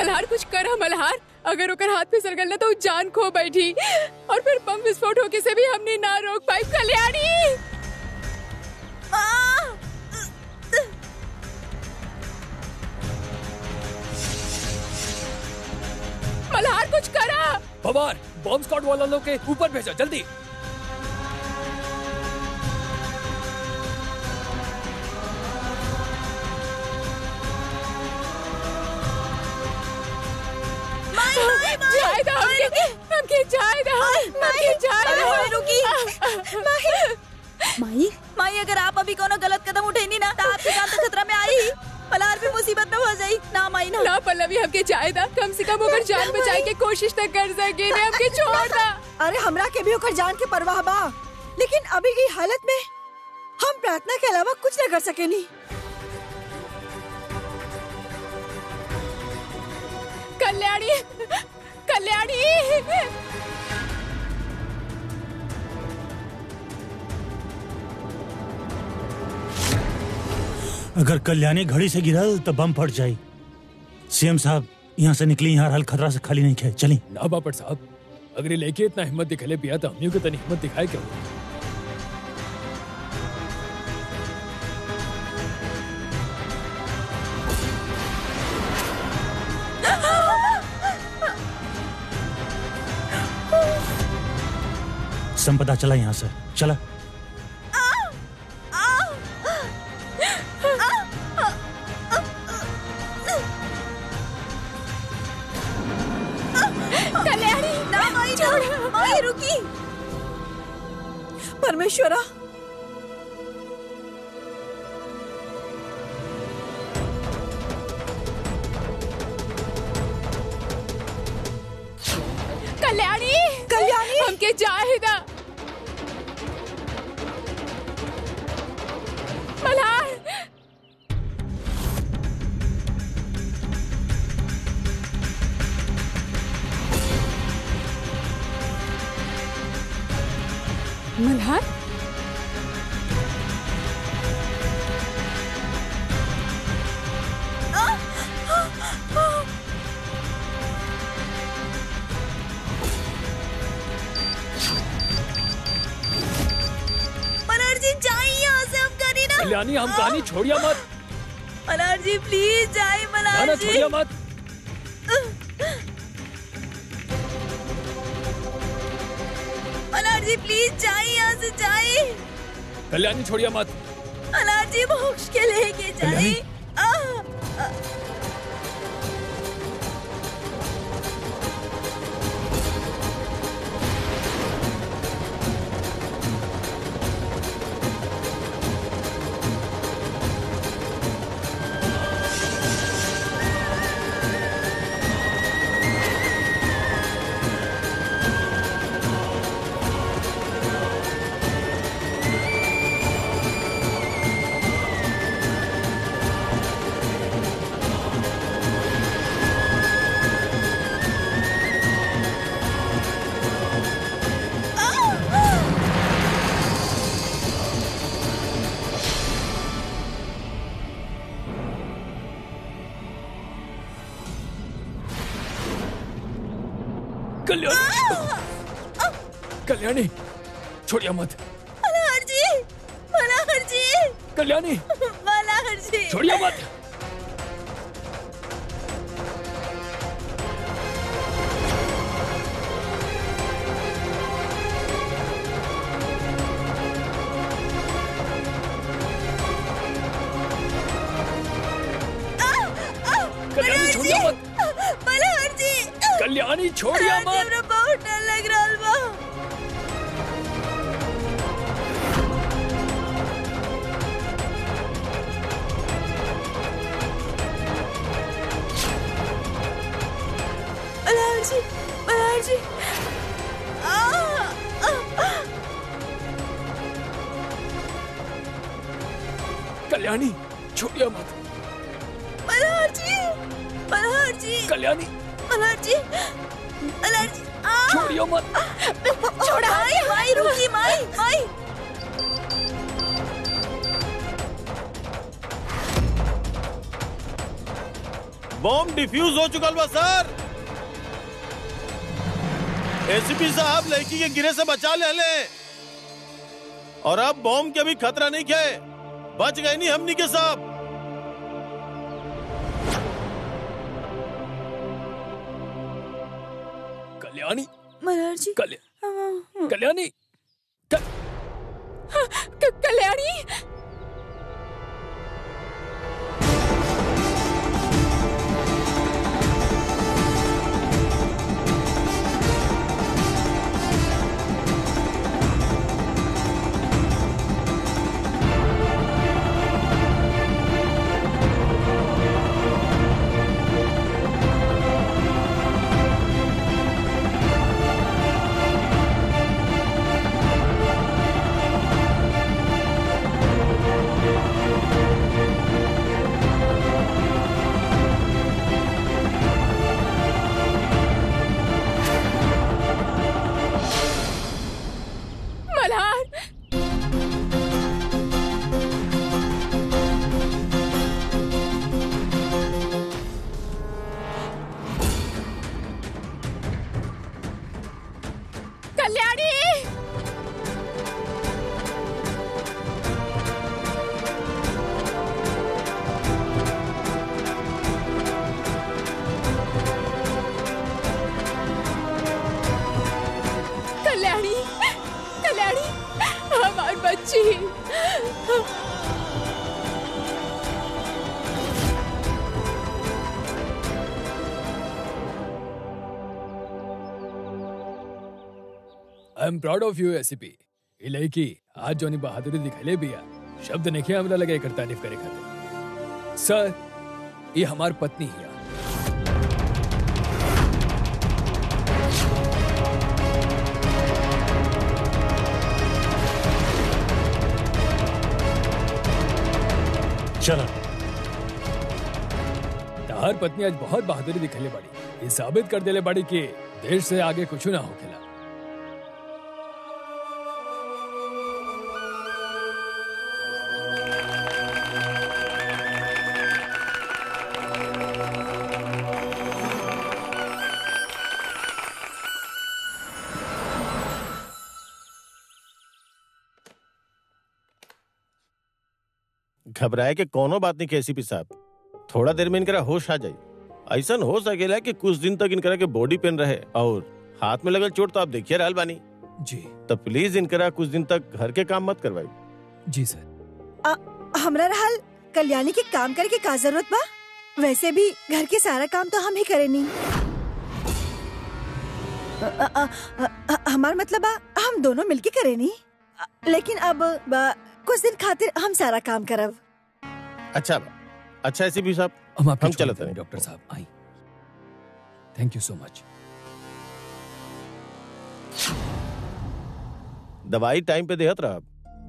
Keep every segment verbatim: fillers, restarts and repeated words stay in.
मल्हार कुछ करा मल्हार, अगर ओकर हाथ पे सरगल ना तो जान खो बैठी और फिर बम विस्फोट होके से भी हमने ना रोक पाई। कल्याणी मल्हार कुछ करा। पवार बॉम्ब स्क्वाड वाला लोग के ऊपर भेजा जल्दी। जायदा हमके हमके जायदा हमके जायदा रुकी। माई माई अगर आप अभी कोनो गलत कदम उठेनी ना तो आपकी जान तो खतरा में आई, मल्हार भी मुसीबत में हो जाई ना। माई ना ना पल्लवी हमके जायदा, कम से कम ओकर जान बचाए के कोशिश तक कर सके ने, हमके छोड़ दा। अरे हमरा के भी ओकर जान के परवाह बा, लेकिन अभी की हालत में हम प्रार्थना के अलावा कुछ न कर सकेनी। कल्याणी कल्याणी अगर कल्याणी घड़ी से गिरल तो बम फट जाये। सीएम साहब यहाँ से निकली, यहाँ हाल खतरा से खाली नहीं खे। चली ना बापट साहब, अगर ये लेके इतना हिम्मत दिखले पिया तो हमने को तनी हिम्मत दिखाए क्यों? संपदा चला यहाँ से, चला। कल्याणी ना माई ना माई रुकी। परमेश्वरा कल्याणी कल्याणी हमके जायदा मल्हार। मल्हार मल्हार जी जाइए यहाँ से, हम करी ना। कल्याणी हम कहानी छोड़िया मत। मल्हार जी प्लीज जाइए। ना मल्हार ना जी छोड़िया मत। मल्हार जी प्लीज जाइए यहाँ से, जाइए। कल्याणी छोड़िया मत। मल्हार जी मोक्ष के लेके जाइए। कल्याणी कल्याणी छोड़िया मत। मल्हार जी मल्हार जी कल्याणी मल्हार जी छोड़िया मत। कल्याणी छोड़िया मत। मल्हार जी कल्याणी छोड़िया मत। हमरा बहुत डर लग रहा बा। मल्हार जी मल्हार जी कल्याणी छोड़िया मत। मल्हार जी मल्हार जी कल्याणी मल्हार जी मल्हार जी छोड़ियो मत। छोड़ा माई माई रुकी माई माई। बॉम्ब डिफ्यूज हो चुका बा सर। एसीपी साहब लड़की के गिरे से बचा ले ले और अब बॉम्ब के भी खतरा नहीं है, बच गए नहीं हमनी के साहब। कल्याणी, मल्हार जी, कल्या कल्याणी, क- क- कल्याणी, मल्हार, कल्याणी, कल्याणी, कल्याणी, हमार बच्ची। I am proud of you ACP. ये लड़की आज जोनी बहादुरी दिखले बिया, शब्द नहीं हमरा लगे एकर तारीफ करे खातिर। सर, ये हमार पत्नी हिया। चलो तार पत्नी आज बहुत बहादुरी दिखले बाड़ी, ये साबित कर देले बाड़ी कि देश से आगे कुछ ना होखेला। घबराए के कोनो बात नहीं कैसी भी साहब, थोड़ा देर में इनकरा होश आ जाये। ऐसा हो सकेला कि कुछ दिन तक इनकरा के बॉडी पेन रहे और हाथ में लगल चोट तो आप देखिए रहल बानी जी। तो प्लीज इनकरा कुछ दिन तक घर के काम मत करवाई। जी सर। आ, हमरा रहल कल्याणी के काम करे के का जरूरत बा? वैसे भी घर के सारा काम तो हम ही करे नहीं। आ, आ, आ, आ, हमार मतलब बा हम दोनों मिलके करे नहीं, आ, लेकिन अब बा, कुछ दिन खातिर हम सारा काम करब। अच्छा अच्छा ऐसी भी साहब हम आपके हम छोड़ चलते देते हैं, हैं। डॉक्टर साहब आई। Thank you so much. दवाई टाइम पे देहत रहा।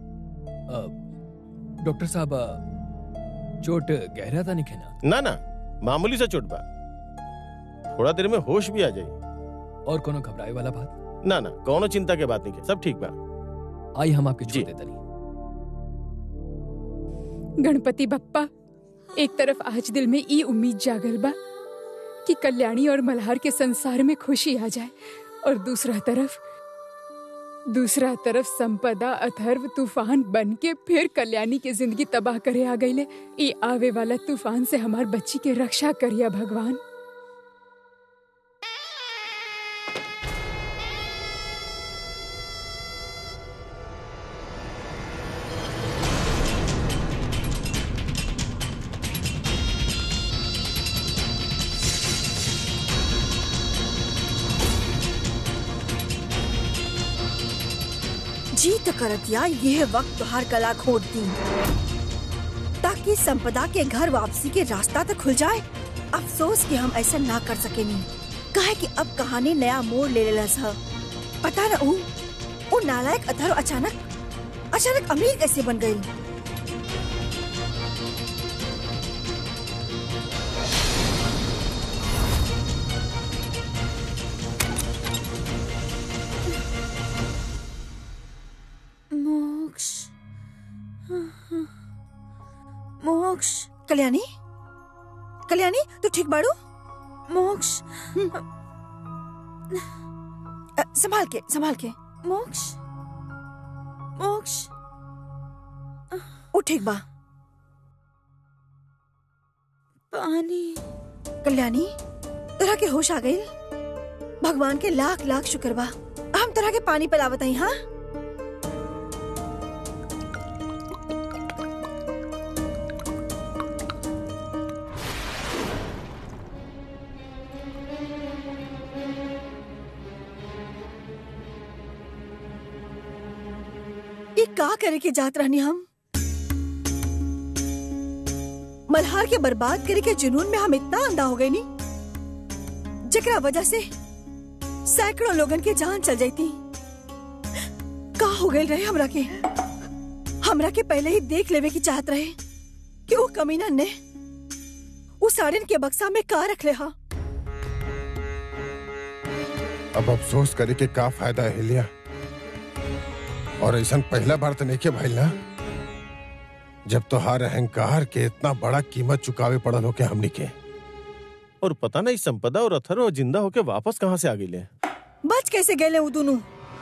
डॉक्टर साहब, अ, चोट गहरा था नहीं ना? ना ना मामूली सा चोट बा, थोड़ा देर में होश भी आ जाये। और कोनो घबराए वाला बात? ना ना कोनो चिंता के बात नहीं है, सब ठीक बा। आई हम आपके जी। छोड़ देते नहीं। गणपति बप्पा, एक तरफ आज दिल में ई उम्मीद जागल बा कि कल्याणी और मल्हार के संसार में खुशी आ जाए, और दूसरा तरफ दूसरा तरफ संपदा अथर्व तूफान बन के फिर कल्याणी की जिंदगी तबाह करे आ गईले। ई आवे वाला तूफान से हमार बच्ची के रक्षा करिया भगवान। जीत करतिया यह वक्त तुहार कला खोद दी, ताकि संपदा के घर वापसी के रास्ता तक खुल जाए। अफसोस कि हम ऐसा ना कर सके नहीं, काहे कि अब कहानी नया मोड़ ले लेलस है। पता न ऊ ऊ नालायक अथर्व अचानक अचानक अमीर कैसे बन गई। मोक्ष मोक्ष कल्याणी कल्याणी तू ठीक बाड़ू? मोक्ष अ, संभाल के संभाल के। मोक्ष मोक्ष वो ठीक बा। पानी। कल्याणी तोरा के होश आ गई? भगवान के लाख लाख शुक्र बा। हम तोरा के पानी पिलावत हई। हाँ ये का करे के जात रहनी हम? मल्हार के बर्बाद करे के जुनून में हम इतना अंधा हो गए नी जेकरा वजह से सैकड़ों लोगन के जान चल जाती। का हो गए रहे हमरा के? हमरा के पहले ही देख लेवे की चाहत रहे कि वो कमीना ने उस साड़िन के बक्सा में का रख ले। हा अब अफसोस करे के का फायदा है लिया। और ऐसा पहला बार तो नहीं के भाई ना जब तो हर अहंकार के इतना बड़ा कीमत चुकावे पड़ल हो के हमनी के। और पता नहीं संपदा और अथर्व जिंदा होके वापस कहाँ से आ गए। बच कैसे गए वो दोनों?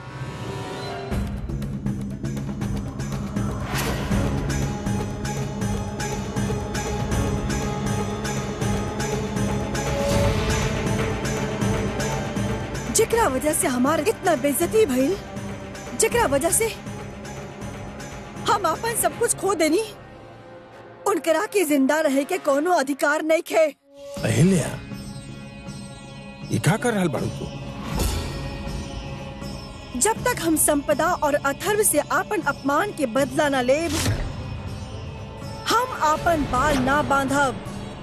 जेकरा वजह से हमार इतना बेइज्जती भइल, जेकरा वजह से हम अपन सब कुछ खो देनी, उनकरा के जिंदा रहे के कोनो अधिकार नहीं खे। अहिल्या ये क्या कर रहल बाड़ू तू? जब तक हम संपदा और अथर्व से आपन अपमान के बदला न लेब, हम आपन बाल ना बांधब।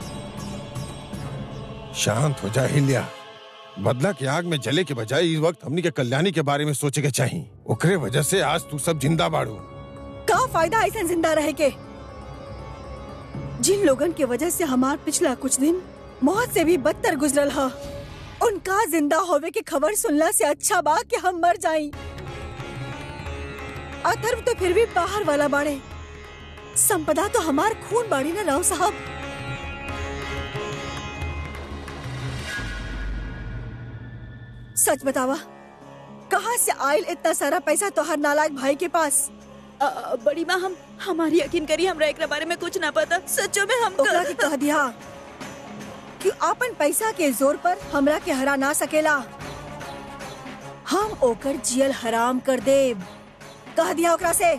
शांत हो जा अहिल्या। बदला की आग में जले के बजाय इस वक्त हमनी के कल्याणी के बारे में सोचे के चाहिए। ओकरे वजह से आज तू सब जिंदा बाड़ू। का फायदा ऐसा जिंदा रहे के? जिन लोगन के वजह से हमार पिछला कुछ दिन मौत से भी बदतर गुजरल हा, उनका जिंदा होवे के खबर सुनला से अच्छा बा कि हम मर जाई। अथर्व तो फिर भी बाहर वाला बाड़े, संपदा तो हमार खून बाड़ी ना राव साहब। सच बतावा, कहाँ से आयल इतना सारा पैसा तोहर नालायक भाई के पास? अ, बड़ी माँ हम हमारी यकीन करी, हमरा एकरा बारे में कुछ ना पता। सच्चो में हम ओकरा के कह दिया कि आपन पैसा के जोर पर हमरा के हरा ना सकेला। हम ओकर जियल हराम कर देब। कह दिया ओकरा से।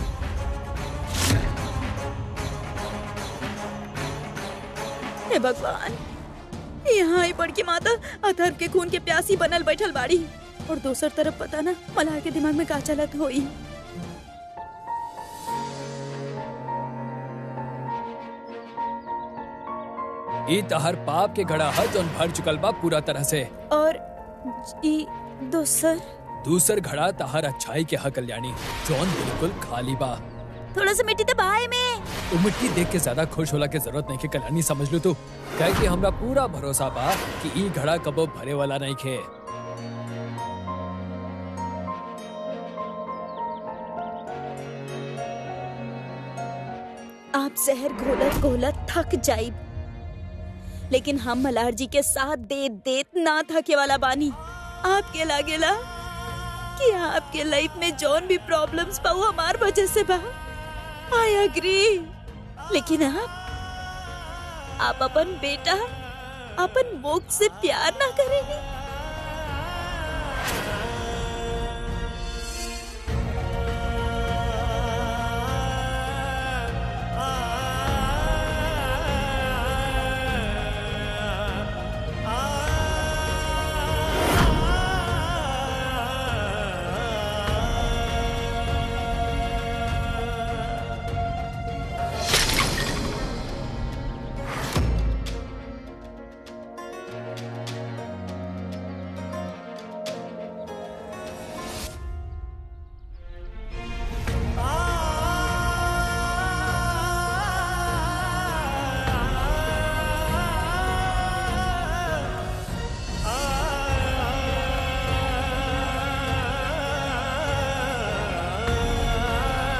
हे भगवान, यहाँ ही बड़की माता अथर्व के खून के प्यासी बनल बैठल बाड़ी, और दूसर तरफ पता ना मल्हार के दिमाग में का चलत होई। ई तहर पाप के घड़ा है जौन भर चुकल बा पूरा तरह से। और ई दूसर दूसर घड़ा तहर अच्छाई के है कल्याणी, जौन बिल्कुल खाली बा। थोड़ा सा मिट्टी तो बाय में। तू मिट्टी देख के ज्यादा खुश होला के जरूरत नहीं के कल्याणी, समझ लो तू। कहे कि हमरा पूरा भरोसा बा कि ई घड़ा कबो भरे वाला नहीं खे। आप जहर घोलत घोलत थक जाइब, लेकिन हम मल्हार जी के साथ दे देत ना थके वाला बानी। आपके लागेला कि आपके लाइफ में जौन भी प्रॉब्लम्स बा वो हमार वजह से बा। आई एग्री, लेकिन आप आप अपन बेटा अपन मोक्ष से प्यार ना करेंगे।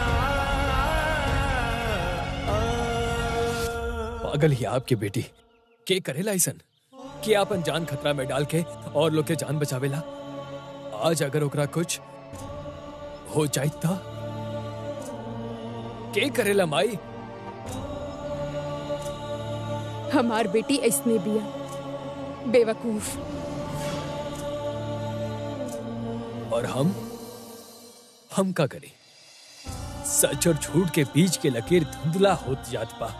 पागल ही आपकी बेटी, के करेला ऐसन कि आपन जान खतरा में डाल के और लोग के जान बचावेला। आज अगर ओकरा कुछ हो जाए था के करेला माई? हमार बेटी ऐसने बिया बेवकूफ। और हम हम का करें? सच और झूठ के बीच के लकीर धुंधला होत जात बा।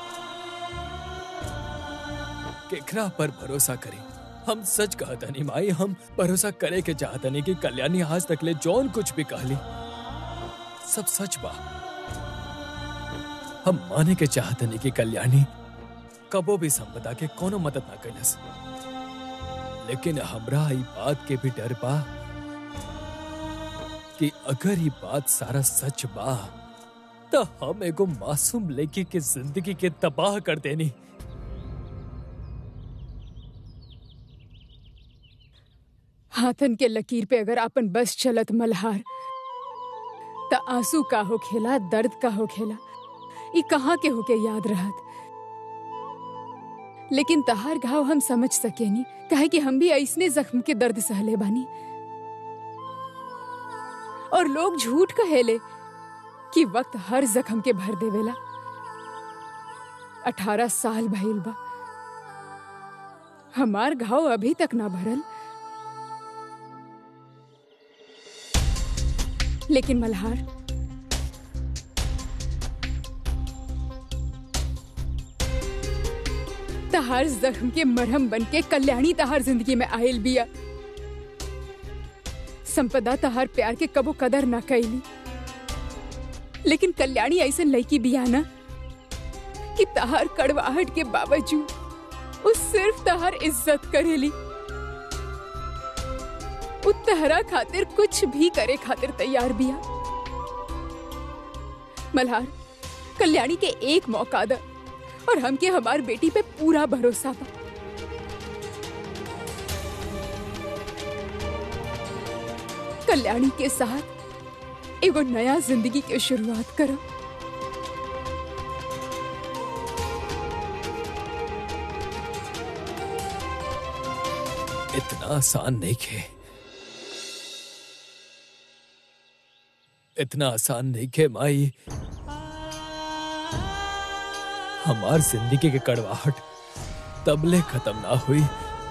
केकरा पर भरोसा करें? हम सच कहता नहीं माई, हम भरोसा करे के चाहता नहीं कि कल्याणी आज तक ले जौन कुछ भी कहली सब सच बा। हम माने के चाहते नहीं कि कल्याणी कबो भी संपदा के कोनो मदद ना कैलस, लेकिन हमरा ई बात के भी डर बा कि अगर ये बात सारा सच बा तो हम एगो मासूम लड़की की जिंदगी के तबाह कर देनी। हाथन के लकीर पे अगर आपन बस चलत मल्हार त आंसू का हो खेला, दर्द का हो खेला, ई कहाँ के होके याद रहत। लेकिन तहार घाव हम समझ सकेनी, काहे कि हम भी ऐसने जख्म के दर्द सहले बानी। और लोग झूठ कहेले कि वक्त हर जख्म के भर देवेला। अठारह साल भइल बा, हमार घाव अभी तक ना भरल। लेकिन मल्हार, तहार जख्म के मरहम बन के कल्याणी तहार जिंदगी में आयल बिया। संपदा तहार प्यार के कबो कदर ना कैली, लेकिन कल्याणी ऐसा लड़की बिया ना कि तहार कड़वाहट के बावजूद वो सिर्फ तहार इज्जत करेली। वो तहरा खातिर कुछ भी करे खातिर तैयार बिया। मल्हार, कल्याणी के एक मौका दा और हमके हमार बेटी पे पूरा भरोसा बा। कल्याणी के साथ एगो नया जिंदगी के शुरुआत करो। इतना आसान नहीं खे, इतना आसान नहीं खे माई। हमार जिंदगी के कड़वाहट तबले खत्म ना हुई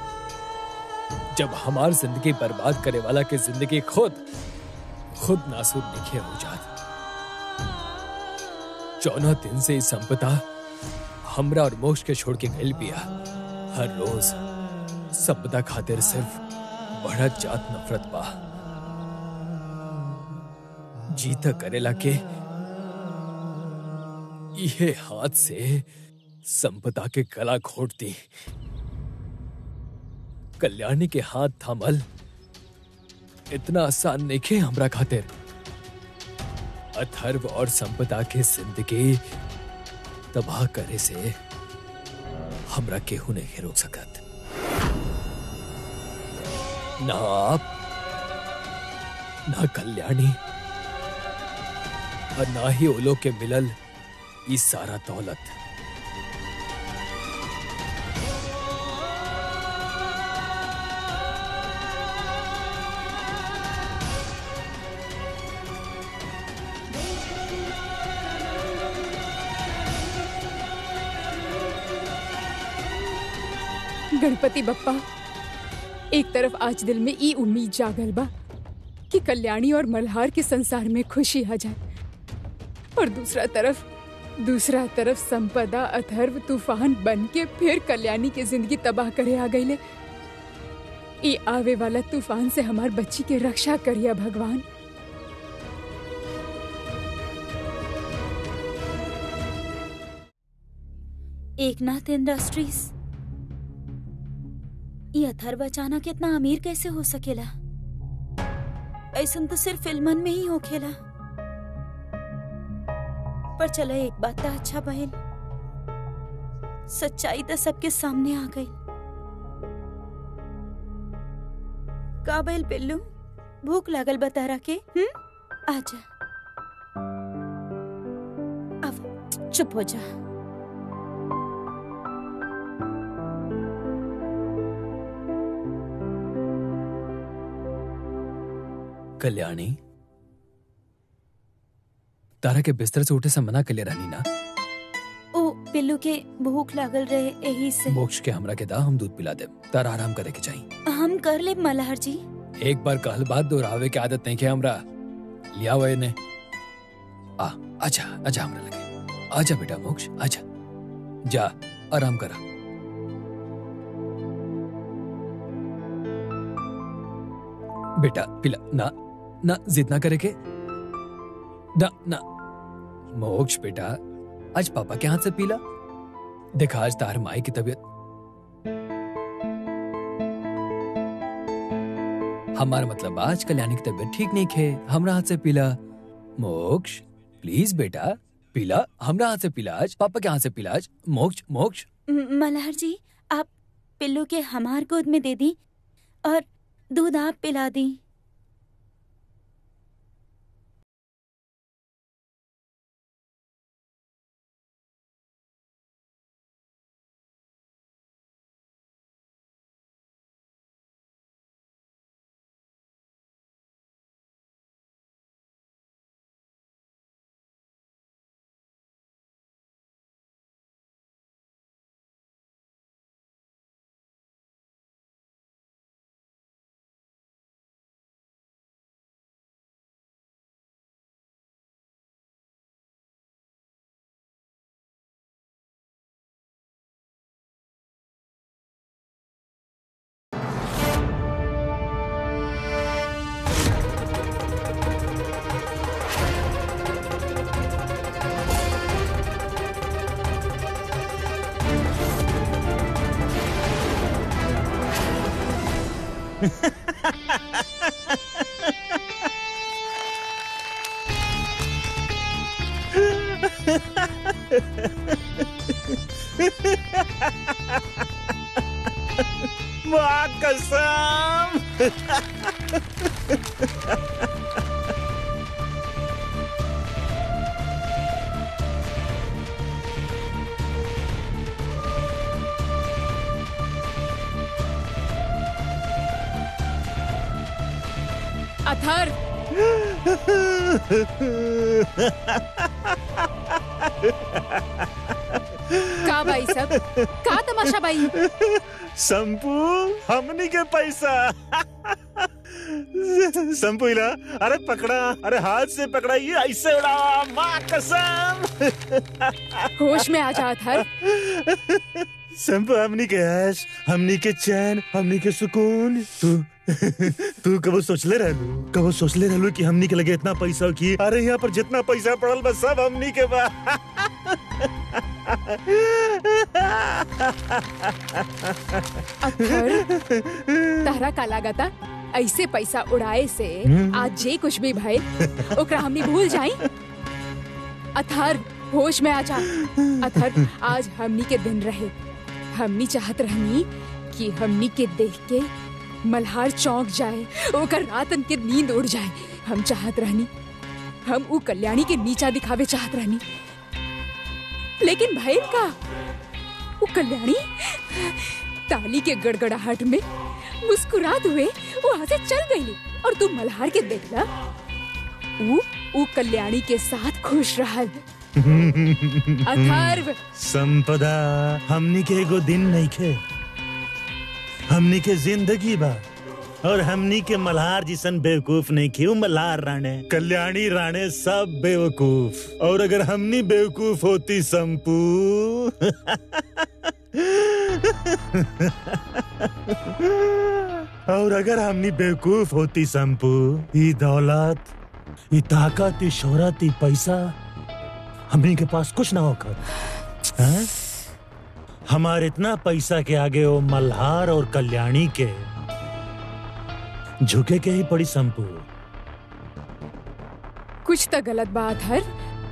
जब हमार जिंदगी बर्बाद करे वाला के जिंदगी खुद खुद नासूर निखे हो जात। चौदह दिन से इस संपदा हमरा और मोक्ष के छोड़ के गइल बिया। हर रोज संपदा खातिर सिर्फ बढ़त जात नफरत बा। जीता करेला के ये हाथ से संपदा के गला घोट दी। कल्याणी के हाथ थामल इतना आसान नहीं खे हमरा खातिर। अथर्व और संपदा के जिंदगी तबाह करे से हमरा केहू नहीं रोक सकत। ना आप, ना कल्याणी और ना ही ओलो के मिलल ई सारा दौलत। गणपति बप्पा, एक तरफ आज दिल में ई उम्मीद जागल बा कि कल्याणी और मल्हार के संसार में खुशी आ जाए, और दूसरा तरफ दूसरा तरफ संपदा अथर्व तूफान बन के फिर कल्याणी की जिंदगी तबाह करे आ गईले। ई आवे वाला तूफान से हमार बच्ची के रक्षा करिया भगवान। एकनाथ इंडस्ट्रीज, ये अथर्व अचानक इतना अमीर कैसे हो सकेला? ऐसा तो सिर्फ फिल्मन में ही होखेला। पर चलो, एक बात तो अच्छा भइल, सच्चाई तो सबके सामने आ गई। का भइल पिल्लू, भूख लागल बतारा के? हम्म, आजा, अब चुप हो जा। कल्याणी, तारा के बिस्तर से उठे से मना कर ले रहनी ना। ओ पिल्लू के भूख लागल रहे यही से। मोक्ष के हमरा के दा, हम दूध पिला दे। तारा आराम करे के चाहिए। हम कर ले मल्हार जी। एक बार कहल बात दोहरावे के आदत नहीं के हमरा। लिया हुए ने आ आजा आजा हमरा लगे। आजा बेटा मोक्ष, आजा, जा आराम करा। बेटा पिला ना, ना जिद ना करे के ना ना। मोक्ष बेटा, आज पापा के हाथ से पीला। देखा आज तार माई की तबीयत, हमारा मतलब आज कल्याणी की तबीयत ठीक नहीं खे, हमरा हाथ से पीला। मोक्ष प्लीज बेटा पीला, हमरा हाथ से पीला आज, पापा के हाथ से पीला आज। मोक्ष मोक्ष। मल्हार जी, आप पिल्लू के हमार गोद में दे दी और दूध आप पिला दी। माँ कसम। अथर, का भाई सब, का तमाशा भाई? संपू, हमनी के पैसा। संपू इला, अरे पकड़ा, अरे हाथ से पकड़ा, ये ऐसे उड़ा, माँ कसम। होश में आ जा अथर। संपू, हमनी के ऐश, हमनी के चैन, हमनी के सुकून। तू तू कबो सोचले रहलू, कबो सोचले रहलू कि हमनी के लगे इतना पैसा की, अरे यहाँ पर जितना पैसा पड़ल बस सब हमनी के बा। अथर, तारा का लागता ऐसे पैसा उड़ाए से आज जे कुछ भी भय ओकरा हमनी भूल जाई। अथर, होश में आ जा। अथर, आज हमनी के दिन रहे, हमनी चाहत रहनी कि हमनी के देख के मल्हार चौंक जाए, ओकर रातन के नींद उड़ जाए। हम चाहत रहनी, हम उ कल्याणी के नीचा दिखावे चाहत रहनी, लेकिन भैल का उ कल्याणी ताली के गड़गड़ाहट में मुस्कुरात हुए वहां से चल गई और तू मल्हार के देखला, उ उ कल्याणी के साथ खुश रहल। अथर्व, संपदा, हमनी के एगो दिन नहीं खे, हमनी के जिंदगी बा, और हमनी के मल्हार जिसन बेवकूफ नहीं खे। मल्हार राणे, कल्याणी राणे सब बेवकूफ, और अगर हमनी बेवकूफ होती संपू और अगर हमनी बेवकूफ होती संपू, ई दौलत, ई ताकत, ई शोहरत, ई पैसा हमनी के पास कुछ ना होकर। हैं? हमारे इतना पैसा के आगे वो मल्हार और कल्याणी के झुके के ही पड़ी संपू। कुछ तो गलत बात है।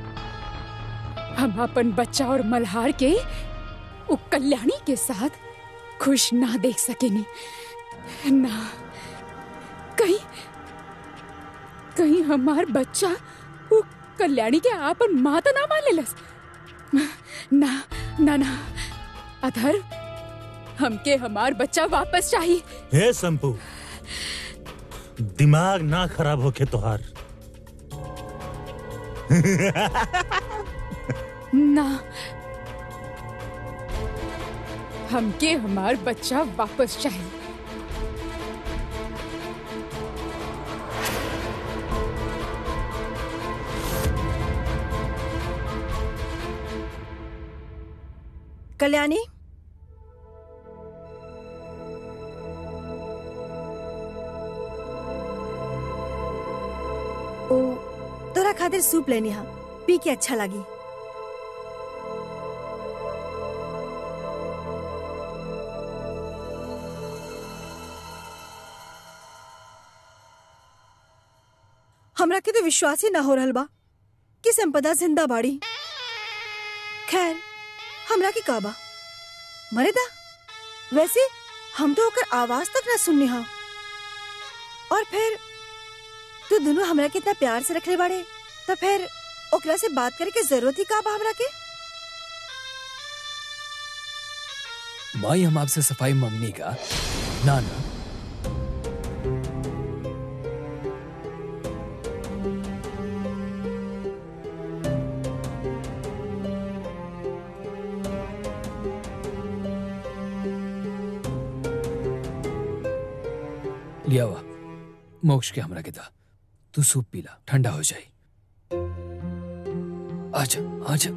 हम अपन बच्चा और मल्हार के उ कल्याणी के साथ खुश ना देख सकेनी ना। कहीं कहीं हमार बच्चा उ कल्याणी के आपन माता ना मान लेलस। ना ना ना अधर, हमके हमार बच्चा वापस चाहिए। हे संपू, दिमाग ना खराब होके तोहार। ना, हमके हमार बच्चा वापस चाहिए। कल्याणी, ओ तोरा खातिर सूप लेनी हा, पी के अच्छा लगी। हमरा के तो विश्वास ही ना हो रहल बा कि संपदा जिंदा बाड़ी। खैर, हमरा के का बा, मरे दा। वैसे हम तो ओकर आवाज तक ना सुननी हा। और फिर तू दोनों हमरा के इतना प्यार से रखले बाड़े, तो फिर ओकरा से बात करे के जरूरत ही का बा हमरा के? माई, हम आपसे सफाई मांगने का ना ना। लिया हुआ मोक्ष के हमरा के दा, तू सूप पीला, ठंडा हो जाए। आजा आजा।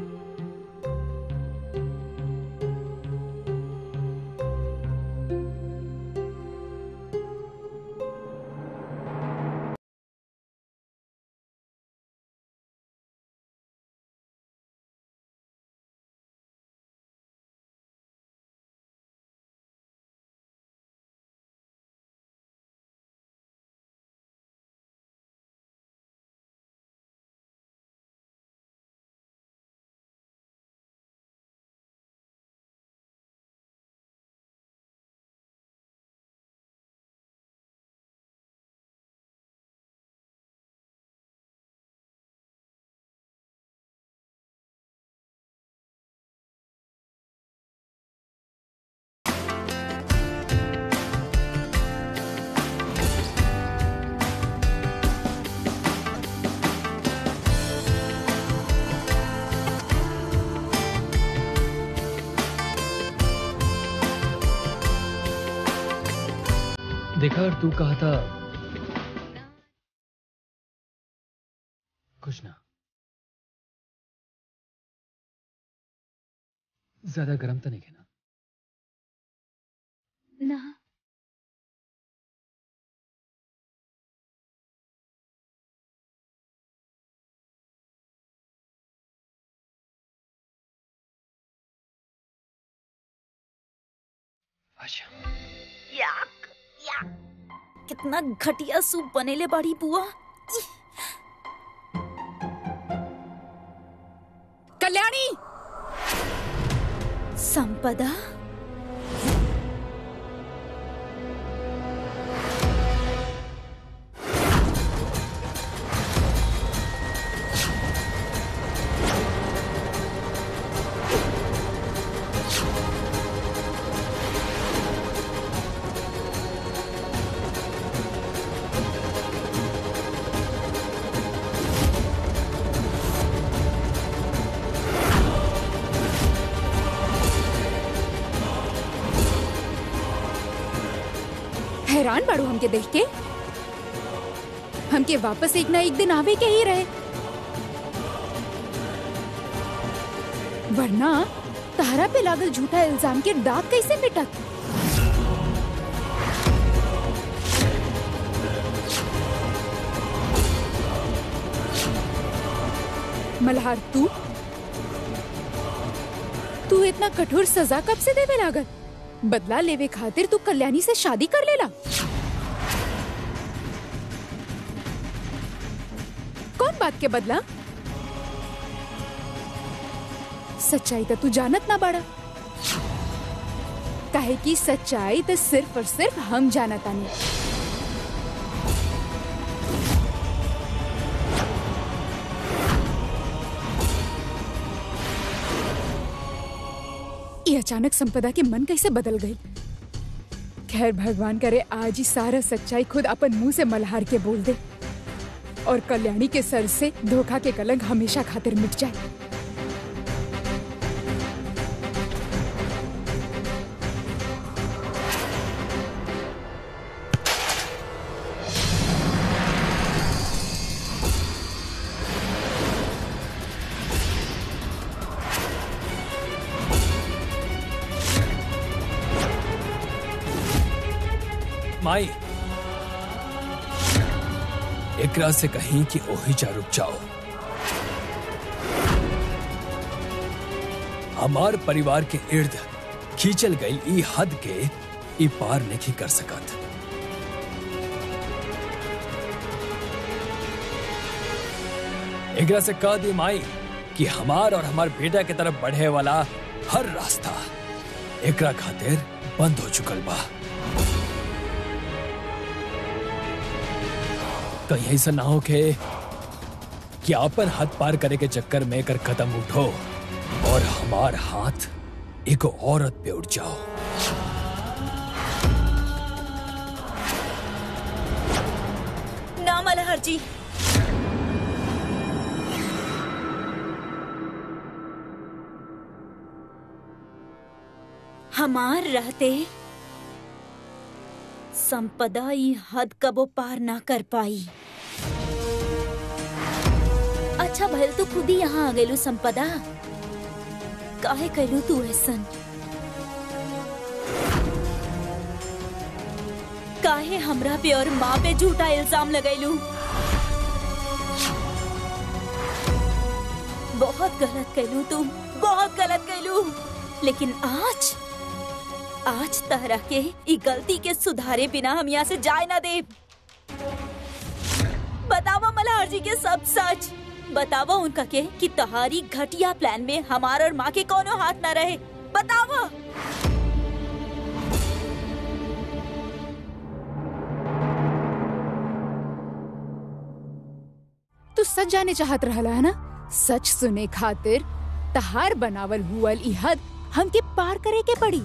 देखा, और तू कहा था कुछ ना। ज्यादा गर्म तो नहीं है ना? ना। अच्छा, याक, याक। कितना घटिया सूप बनेले बाड़ी बुआ। कल्याणी, संपदा, हैरान बाड़ू हमके देख के? हमके वापस एक ना एक दिन आवे के ही रहे, वरना तारा पे लागल झूठा इल्जाम के दाग कैसे मिटत? मल्हार, तू तू इतना कठोर सजा कब से देवे लागल? बदला लेवे खातिर तू कल्याणी से शादी कर लेला? कौन बात के बदला? सच्चाई तो तू जानत ना बाड़ा, काहे कि सच्चाई तो सिर्फ और सिर्फ हम जानत आनी। ये अचानक संपदा के मन कैसे बदल गई? खैर भगवान करे आज ही सारा सच्चाई खुद अपन मुंह से मल्हार के बोल दे और कल्याणी के सर से धोखा के कलंक हमेशा खातिर मिट जाए। माई एकरा से कहीं कि ओही जा रुक जाओ। हमार परिवार के इर्द खींचल गई ई हद के ई पार नहीं कर सकत। एकरा से कह दी माई कि हमार और हमार बेटा के तरफ बढ़े वाला हर रास्ता एकरा खातिर बंद हो चुकल बा। कहीं ऐसा ना हो के कि अपन हाथ पार करे के चक्कर में कर कदम उठो और हमार हाथ एक औरत पे उठ जाओ। ना मल्हार जी, हमार रहते संपदा ई हद कबो पार ना कर पाई। अच्छा भल तो खुद ही यहाँ आ गयलू संपदा, काहे कहलू तू ऐसन? काहे हमरा पे और माँ पे झूठा इल्जाम लगैलू? बहुत गलत कहलू तू, बहुत गलत कहलू। लेकिन आज आज तहरा के ई गलती के सुधारे बिना हम यहाँ से जाए ना दे। बतावा मल्हार जी के सब सच, बतावा उनका के कि तहारी घटिया प्लान में हमारा और माँ के कोनो हाथ ना रहे। बतावा। तू सच जाने चाहत रहला है ना? सच सुने खातिर तहार बनावल हुअल ई हद हमके पार करे के पड़ी।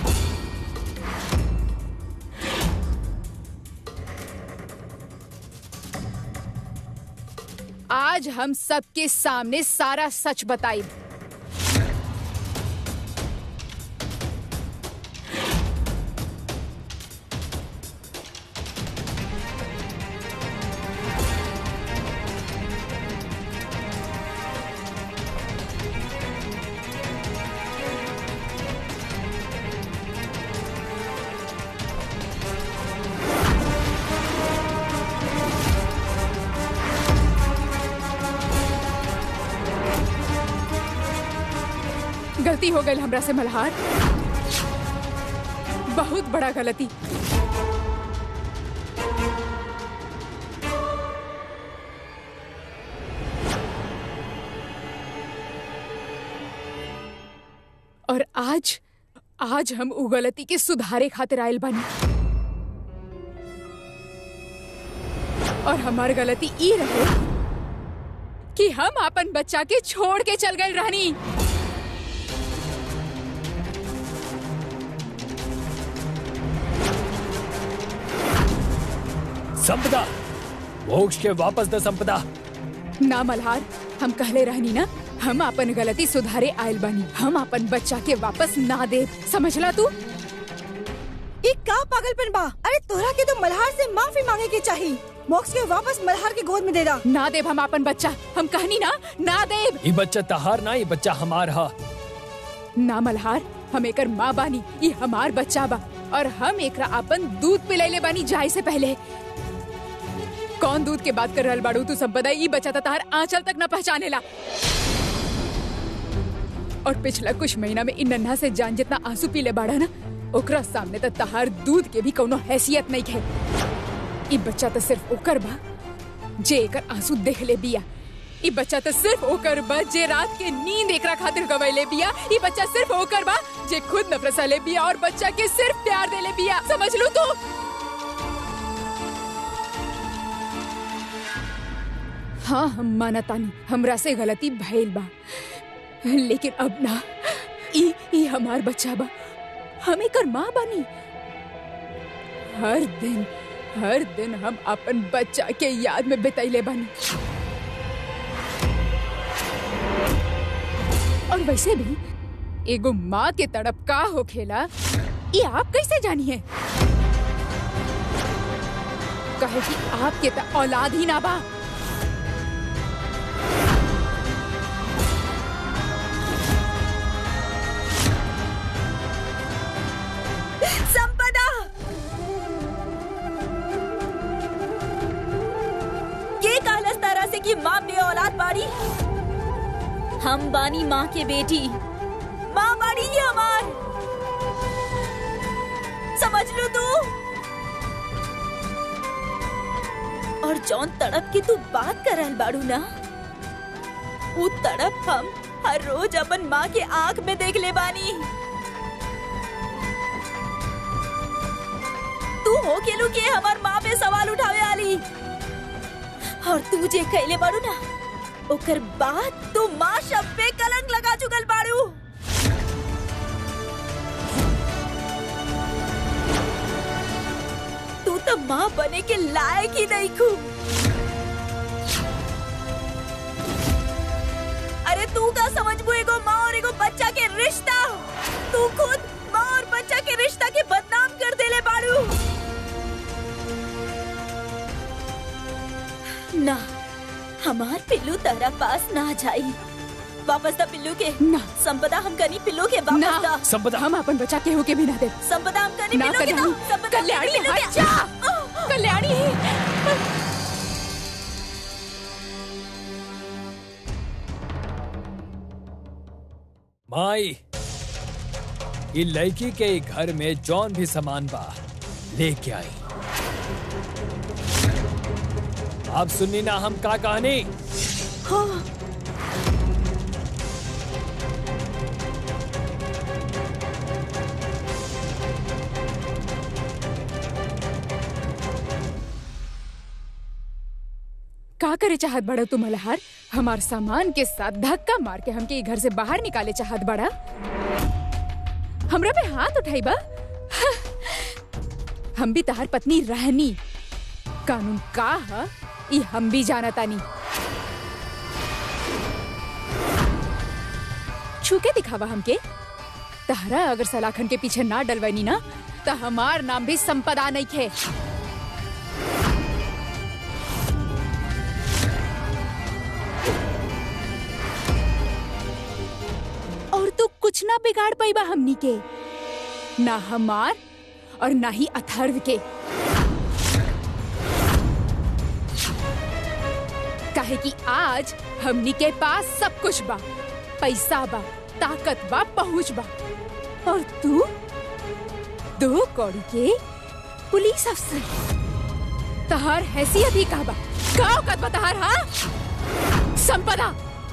आज हम सबके सामने सारा सच बताई। गलती हो गई हमरा से मल्हार, बहुत बड़ा गलती। और आज आज हम उ गलती के सुधारे खातिर आयल बानी। और हमार गलती ई रहे कि हम अपन बच्चा के छोड़ के चल गए रहनी। संपदा, मोक्ष के वापस दे संपदा। ना मल्हार, हम कहले रहनी ना, हम अपन गलती सुधारे आयल बानी। हम अपन बच्चा के वापस ना दे, समझला तू? ये का पागलपन बा? अरे तोरा के तो मल्हार से माफी मांगे के चाहिए। मोक्ष के वापस मल्हार के गोद में दे दा। ना देव हम अपन बच्चा, हम कहनी ना, ना देव। ये बच्चा तहार ना, ये बच्चा हमार हा। ना मल्हार, हम एकर माँ बानी, ये हमार बच्चा बा और हम एकरा अपन दूध पिलाइले बानी जाए से पहले। कौन दूध के बात कर रहल बाड़ू तू संपदा? ई बच्चा तहार आंचल तक न पहचानेला। और पिछला कुछ महीना में इन नन्हा से जान जितना आंसू पीले बाड़ा ना, ओकरा सामने तो तहार दूध के भी कोनो हैसियत नहीं है। ई बच्चा तो सिर्फ ओकर बा जे एकर आंसू देख ले बिया। ई बच्चा तो सिर्फ ओकर बा जे रात के नींद एकरा खातिर गवैले बिया। ई बच्चा सिर्फ ओकर बा जे खुद नफरत सहले बिया और बच्चा के सिर्फ प्यार देले बिया। समझ लू तू? हाँ, हम मानतानी हमरा से गलती भइल बा, लेकिन अब ना, ई ई हमार बच्चा बा, हम एकर माँ बानी। हर दिन हर दिन हम अपन बच्चा के याद में बितैले बानी। और वैसे भी एगो माँ के तड़प का होखेला ये आप कैसे जानिए? कहे कि आपके त औलाद ही ना बा। संपदा, के कहलस तरह से कि माँ बे औलाद बाड़ी? हम बानी माँ के बेटी, माँ बाड़ी ही हमार। समझ लो तू। और जौन तड़प की तू बात कर रहल बाड़ू ना, वो तड़प हम हर रोज अपन माँ के आंख में देख ले बानी। तू हो केलू के हमार माँ पे सवाल उठावे आली, और तू जे कहले बाड़ू ना ओकर बाद तू माँ शब्द पे कलंक लगा चुकल बाड़ू। तू तो माँ बने के लायक ही नहीं खू। अरे तू का समझबू एगो माँ और एगो बच्चा के रिश्ता? तू खुद माँ और बच्चा के रिश्ता के बदनाम कर देले बाड़ू। ना, हमार पिल्लू तारा पास ना जाई। वापस दा पिल्लू के। ना संपदा, हम कनी पिल्लू के वापस दा। संपदा, हम अपन बच्चा केहू के भी ना दे। संपदा, हम कनी ना पिल्लू के कल्याणी, दा। संपदा, कल्याणी पिल्लू के- हट जा। कल्याणी माई, ये लड़की के घर में जौन भी सामान बा लेके आई। आप सुननी ना हम का कहानी? हाँ। का करे चाहत बड़ा तू मल्हार? हमार सामान के साथ धक्का मार के हमके घर से बाहर निकाले चाहत बड़ा? हमरा पे हाथ उठाई बा? हम भी तहार पत्नी रहनी। कानून का है ई हम भी जानतानी। छूके दिखावा हमके। तहरा अगर सलाखन के पीछे ना डलवानी ना तो हमार नाम भी संपदा नहीं खे। और तू कुछ ना बिगाड़ पाईबा हमनी के, ना हमार और ना ही अथर्व के। काहे कि आज हमनी के पास सब कुछ बा, पैसा बा, ताकत बा, पहुंच बा। और तू दो कौड़ी के पुलिस अफसर। तहार हैसियत ही का बा? का औकात बा तहार? हाँ संपदा,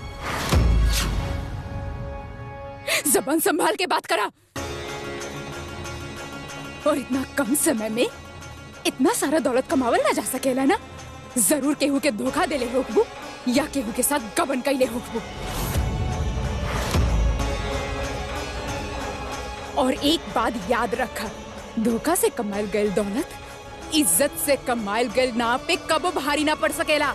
जबान संभाल के बात करा। और इतना कम समय में इतना सारा दौलत कमावल ना जा सकेला ना। जरूर केहू के धोखा देले होकबू या केहू के साथ गबन कैले होकबू। और एक बात याद रखा, धोखा से कमायल गयल दौलत इज्जत से कमायल गयल नाव पे कबो भारी ना पड़ सकेला।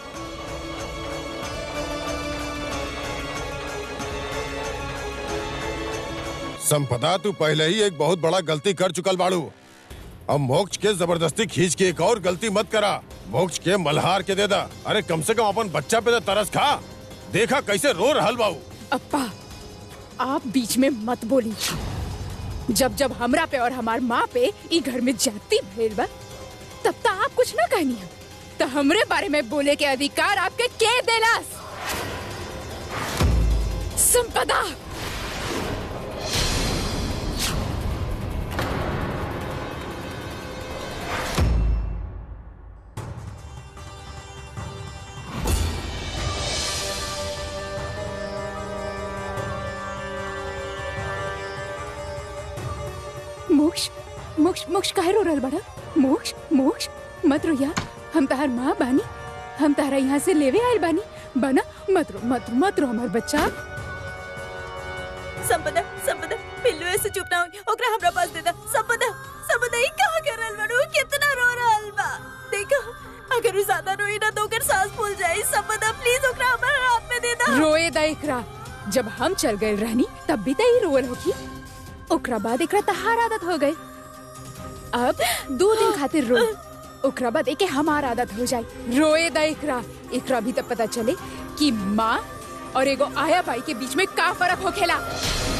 संपदा, तू पहले ही एक बहुत बड़ा गलती कर चुकल बाड़ू। अब मोक्ष के जबरदस्ती खींच के एक और गलती मत करा। मोक्ष के मल्हार के दे दा। अरे कम से कम अपन बच्चा पे तो तरस खा। देखा कैसे रो रहल बाऊ। अप्पा, आप बीच में मत बोली। जब जब हमरा पे और हमार माँ पे ई घर में जाती भइल बा तब तक आप कुछ ना कहनी है। तो हमरे बारे में बोले के अधिकार आपके के देलास? संपदा, मोक्ष मोक्ष मोक्ष काहे रो रहल बड़ा? मोक्ष मोक्ष मत रोया। हम तहार माँ बानी, हम तारा यहाँ से लेवे आयल बानी। बना मत रो मत रो मत रो हमार बच्चा। संपदा, संपदा, पिल्लू ऐसे चुप ना होगी। ओकरा हमरा पास दे दा। संपदा, सब नहीं कहा करल बड़ू कितना रो रहल बा। देखो अगर वो ज्यादा रोई ना तो ओकर सांस फूल जाए। संपदा प्लीज ओकरा हमारे हाथ में दे दा। रोए दा एकरा, जब हम चल गए रहनी तब भी तई रोल होगी। ओकरा बाद एकरा तहार आदत हो गई। अब दो दिन खातिर रो, ओकरा बाद एके हमार आदत हो जाए। रोए दा एकरा, एकरा भी तब पता चले कि माँ और एगो आया बाई के बीच में का फर्क होखेला।